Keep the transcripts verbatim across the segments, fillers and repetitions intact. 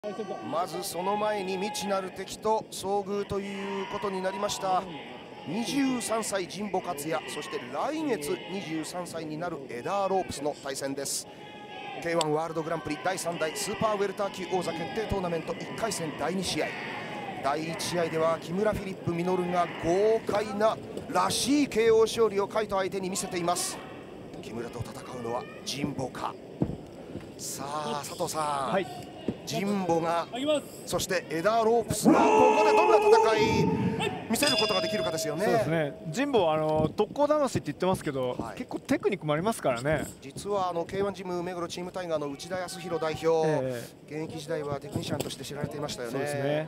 まずその前に未知なる敵と遭遇ということになりました。にじゅうさんさい神保克也、そして来月にじゅうさんさいになるエダー・ロープスの対戦です。 ケーワン ワールドグランプリだいさん代スーパーウェルター級王座決定トーナメントいっかい戦だいに試合、だいいち試合では木村フィリップ稔が豪快ならしい ケーオー 勝利を海人相手に見せています。木村と戦うのは神保か。さあ佐藤さん、はい、神保がそしてエダー・ロープスがここでどんな戦い見せることができるかですよね。 そうですね。神保はあの特攻魂って言ってますけど、はい、結構テクニックもありますからね。 実はあの ケーワン ジム目黒チームタイガーの内田康弘代表、えー、現役時代はテクニシャンとして知られていましたよね。そうですね。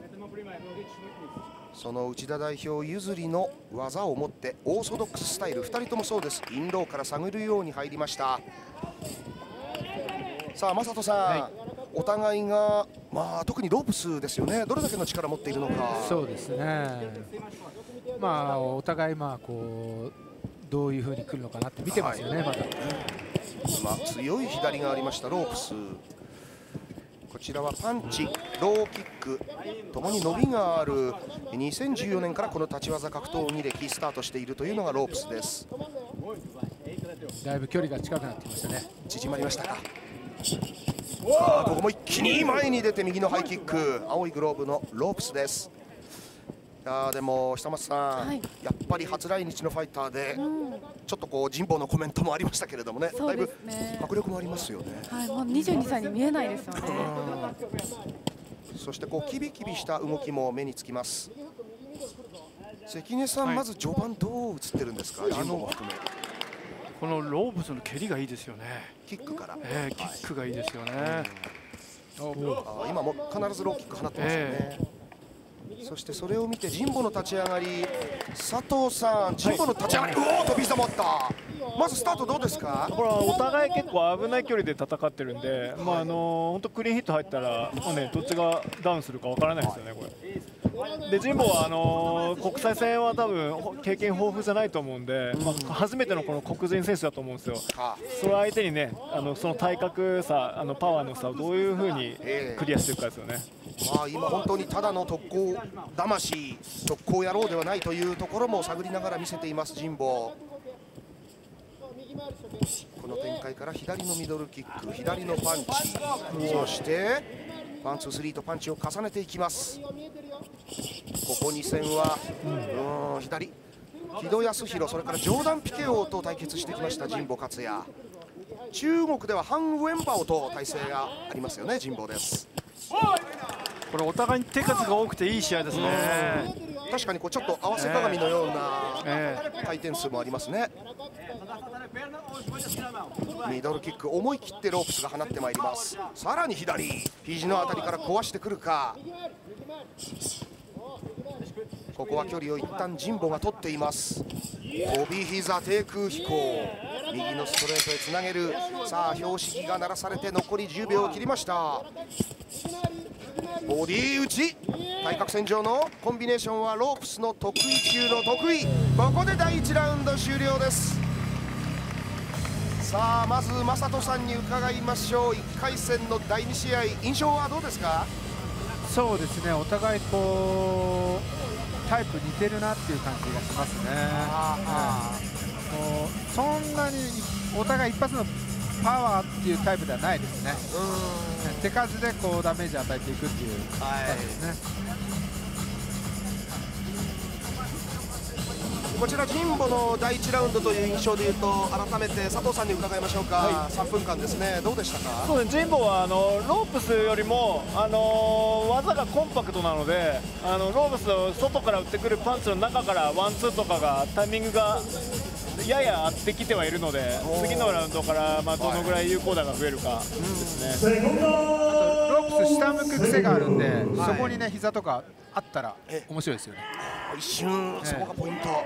その内田代表譲りの技を持ってオーソドックススタイル、ふたりともそうです。インローから探るように入りました。さあ正人さん、はい、お互いが、まあ、特にロープスですよね、どれだけの力を持っているのか。 そうですね、まあ、お互いまあこうどういうふうに来るのかなって見てますよね、はい、まだ今強い左がありましたロープス。こちらはパンチ、ローキックともに伸びがあるにせんじゅうよねんからこの立ち技格闘技歴スタートしているというのがロープスです。 だいぶ距離が近くなってきましたね。 縮まりましたか。あここも一気に前に出て右のハイキック、青いグローブのロープスです。いやでも久松さん、はい、やっぱり初来日のファイターで、うん、ちょっとこう神保のコメントもありましたけれどもね、だいぶ迫力もありますよね。 はい、もうにじゅうにさいに見えないですよね。 そしてこうキビキビした動きも目につきます。関根さん、はい、まず序盤どう映ってるんですか、神保も含め。 このロープスの蹴りがいいですよね。 キックから、 えー、キックがいいですよね。 あ今も必ずローキック放ってますよね。えーそしてそれを見て神保の立ち上がり、佐藤さん、神保の立ち上がり、はい、うおー飛び様った。まずスタートどうですか。 これはお互い結構危ない距離で戦ってるんで、はい、まああの本当クリーンヒット入ったらもうねどっちがダウンするかわからないですよねこれ。で神保はあの国際戦は多分経験豊富じゃないと思うんで、まあ、初めてのこの黒人選手だと思うんですよ。それ相手にねあのその体格差、あのパワーの差をどういうふうにクリアしていくかですよね。 まあ今本当にただの特攻魂、特攻野郎ではないというところも探りながら見せています神保。この展開から左のミドルキック、左のパンチ、そしてワンツースリーとパンチを重ねていきます。ここに戦は、うん、左木戸康弘、それからジョーダン・ピケオと対決してきました神保克也。中国ではハン・ウェンバオと対戦がありますよね神保です。 これお互いに手数が多くていい試合ですね。 確かにこうちょっと合わせ鏡のような回転数もありますね。ミドルキック思い切ってロープスが放ってまいります。さらに左肘のあたりから壊してくるか。ここは距離を一旦神保が取っています。飛び膝低空飛行、右のストレートへつなげる。さあ標識が鳴らされて残りじゅうびょうを切りました。ボディ打ち、対角線上のコンビネーションはロープスの得意中の得意。ここでだいいちラウンド終了です。さあまず正人さんに伺いましょう。いっかい戦のだいに試合、印象はどうですか。 そうですね、お互いこうタイプ似てるなっていう感じがしますね。もうそんなにお互い一発のパワーっていうタイプではないですね。うん、手数でこうダメージを与えていくっていうタイプですね。 こちら神保のだいいちラウンドという印象でいうと、改めて佐藤さんに伺いましょうか。はい、さんぷんかんですね、どうでしたか。 そうですね、神保はあのロープスよりもあの技がコンパクトなので、あのロープスの外から打ってくるパンチの中からワンツーとかがタイミングがやや合ってきてはいるので、次のラウンドからまあどのぐらい有効打が増えるかですね。 あとロープス下向く癖があるんで、はい、そこにね膝とかあったら面白いですよね。 一瞬そこがポイント。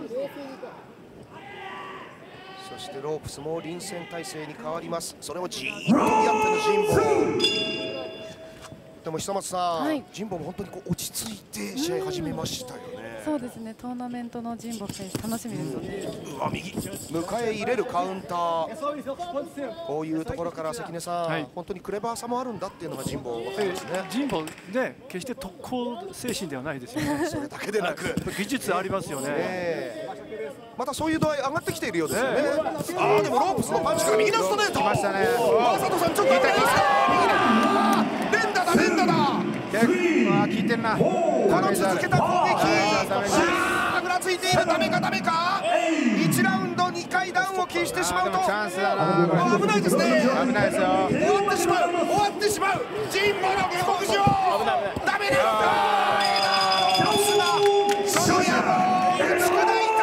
そしてロープスも臨戦態勢に変わります。それをじーっと見合っての神保。でも久松さん、はい、神保も本当にこう落ち着いて試合始めましたよね。 そうですね、トーナメントの神保選手楽しみですよね。 うわ右迎え入れるカウンター、こういうところから関根さん、はい、本当にクレバーさもあるんだっていうのが神保分かりますね。 神保ね、決して特攻精神ではないですよね。 それだけでなく技術ありますよね。 ねまたそういう度合い上がってきているようですよね。ああでもロープスのパンチから右のストレート。 来ましたね。 佐藤さんちょっと痛いですか。連打だ連打だ。 結構効いてるな。 この続けた攻撃。ぐらついている。ダメかダメか。いちラウンドにかいダウンを喫してしまうとチャンスだな。 危ないですね。 危ないですよ。 終わってしまう。終わってしまう。神保の下克上。ダメだ。ロスがその野郎打ち砕いた。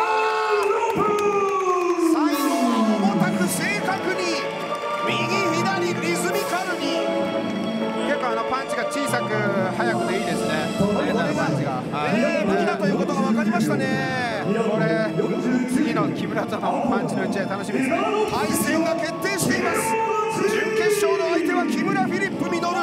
最後は重たく正確に右左リズミカルに。 結構あのパンチが小さく速くていいですね。 これがえー武器だということが分かりましたね。 これ次の木村とのパンチの打ち合い楽しみですね。 対戦が決定しています。準決勝の相手は木村フィリップ・ミノル。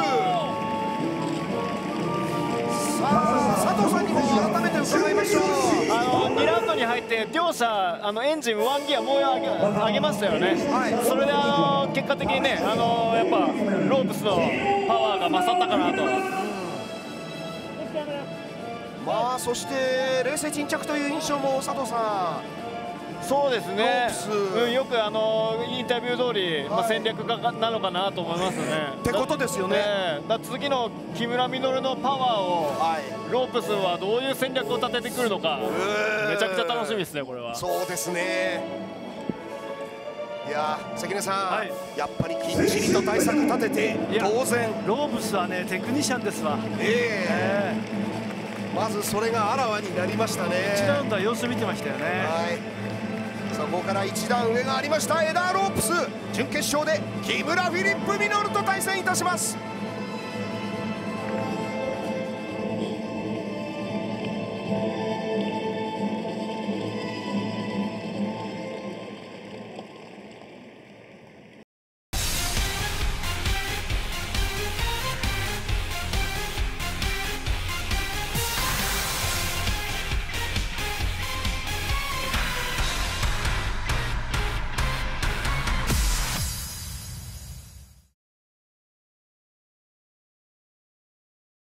さあ佐藤さんにも改めて伺いましょう。 あのにラウンドに入って両者あのエンジンワンギアもう上げ上げましたよね、はい、それであの結果的にねあのやっぱロープスのパワーが勝ったかなと、うん、 まあそして冷静沈着という印象も佐藤さん。 そうですね、うん、よくあのインタビュー通り、まあ、戦略家なのかなと思いますね。 ってことですよね。 だだ次の木村稔のパワーを、はい、ロープスはどういう戦略を立ててくるのかめちゃくちゃ楽しみですねこれは。 そうですね。いや関根さん、はい、やっぱりきっちりと対策立てて当然ロープスはねテクニシャンですわ。 ええー、まずそれがあらわになりましたね。 いちラウンドは様子見てましたよね。 はい、そこから一段上がありましたエダー・ロープス、準決勝で木村フィリップ・ミノルと対戦いたします。